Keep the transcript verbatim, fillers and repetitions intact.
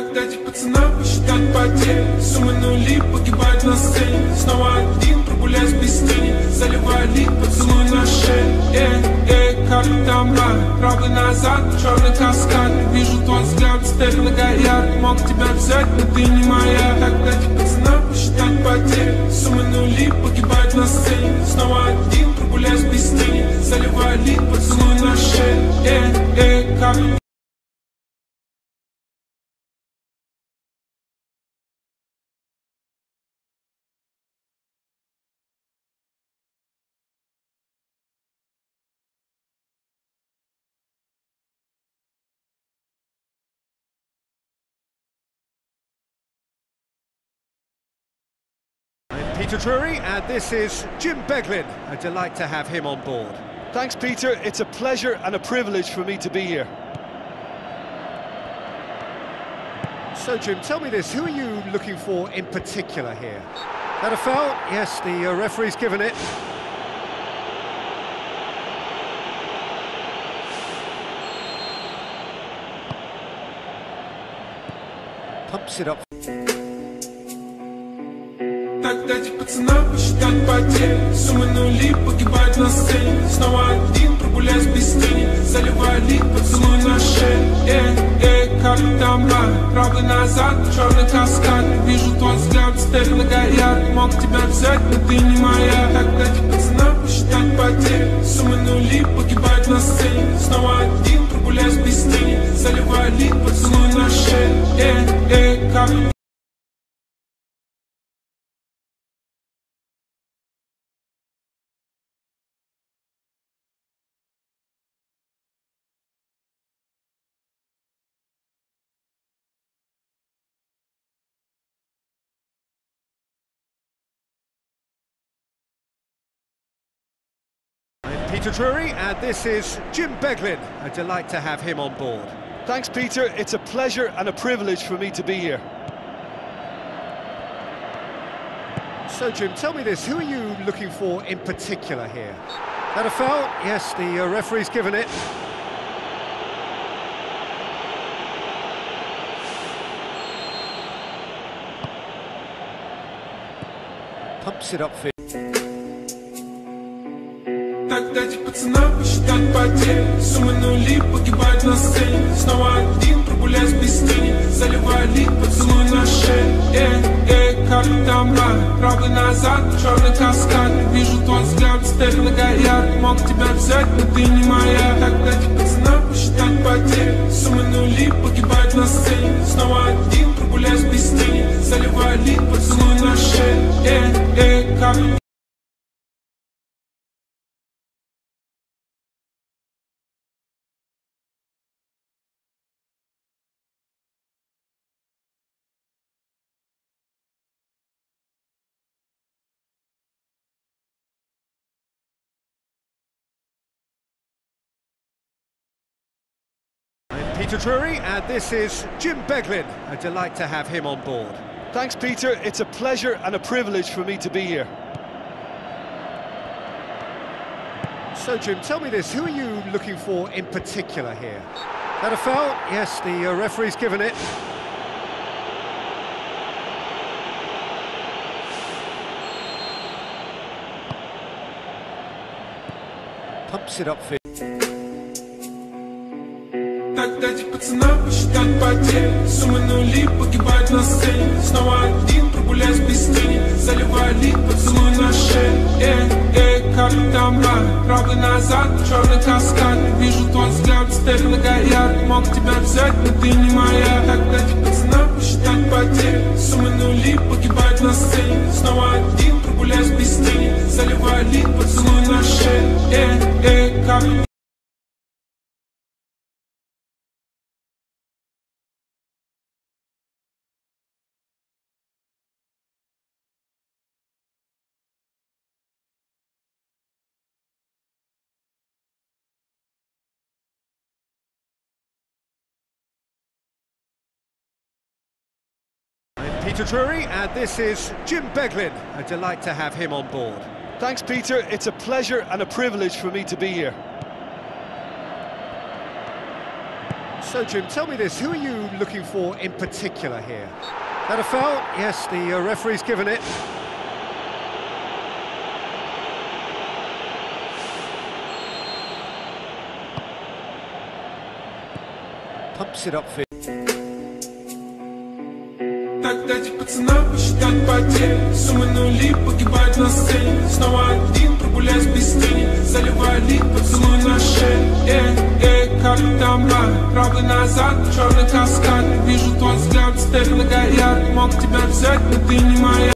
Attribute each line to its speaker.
Speaker 1: Так дайте пацанам посчитать потери. Суммы нули погибают на сцене. Снова один, прогуляюсь без тени. Заливаю лик, поцелуй на шее. Эй, эй, как там бар? Правый назад, черный каскад. Вижу твой взгляд, степь многоярд. Мог тебя взять, но ты не моя. Так дайте пацанам посчитать потери. Суммы нули погибают на сцене. Снова один, прогуляюсь без тени. Заливаю лик, поцелуй на шее. Эй, эй, как
Speaker 2: Peter Drury, and this is Jim Beglin. A delight to have him on board.
Speaker 3: Thanks, Peter. It's a pleasure and a privilege for me to be here.
Speaker 2: So, Jim, tell me this, who are you looking for in particular here? That a foul? Yes, the uh, referee's given it. Pumps it up.
Speaker 1: Так дайте пацанам посчитать потери. Суммы нули погибают на сцене. Снова один, прогуляюсь без тени. Заливаю лик, поцелуй на шее. Эй, эй, как там бар? Правый назад, черный каскад. Вижу твой взгляд, степь многоярд. Мог тебя взять, но ты не моя. Так дайте пацанам посчитать потери. Суммы нули погибают на сцене. Снова один, прогуляюсь без тени. Заливаю лик, поцелуй на шее. Эй, эй, как
Speaker 2: Peter Drury, and this is Jim Beglin. A delight to have him on board.
Speaker 3: Thanks, Peter. It's a pleasure and a privilege for me to be here.
Speaker 2: So, Jim, tell me this, who are you looking for in particular here? That a foul? Yes, the uh, referee's given it. Pumps it upfield.
Speaker 1: Так дайте пацанам посчитать потери. Суммы нули погибают на сцене. Снова один, прогуляюсь без тени. Заливаю лик, поцелуй на шее. Эй, эй, как там бар? Правый назад, черный каскад. Вижу твой взгляд, степь многоярд. Мог тебя взять, но ты не моя. Так дайте пацанам посчитать потери. Суммы нули погибают на сцене. Снова один, прогуляюсь без тени. Заливаю лик, поцелуй на шее. Эй, эй, как
Speaker 2: Peter Drury, and this is Jim Beglin. A delight to have him on board.
Speaker 3: Thanks, Peter. It's a pleasure and a privilege for me to be here.
Speaker 2: So, Jim, tell me this, who are you looking for in particular here? That a foul? Yes, the uh, referee's given it. Pumps it upfield.
Speaker 1: Так дайте пацанам посчитать потери. Суммы нули погибают на сцене. Снова один, прогуляюсь без тени. Заливаю лик, поцелуй на шее. Эй, эй, как там бар? Правый назад, черный каскад. Вижу твой взгляд, степь многоярд. Мог тебя взять, но ты не моя. Так дайте пацанам посчитать потери. Суммы нули погибают на сцене. Снова один, прогуляюсь без тени. Заливаю лик, поцелуй на шее. Эй, эй, как
Speaker 2: Peter Drury, and this is Jim Beglin. A delight to have him on board.
Speaker 3: Thanks, Peter. It's a pleasure and a privilege for me to be here.
Speaker 2: So, Jim, tell me this, who are you looking for in particular here? That a foul? Yes, the uh, referee's given it. Pumps it upfield.
Speaker 1: Так дайте пацанам посчитать потери. Суммы нули погибают на сцене. Снова один, прогуляюсь без тени. Заливаю лик, поцелуй на шее. Эй, эй, как там рано? Правый назад, черный каскад. Вижу твой взгляд, стель на горят. Мог тебя взять, но ты не моя.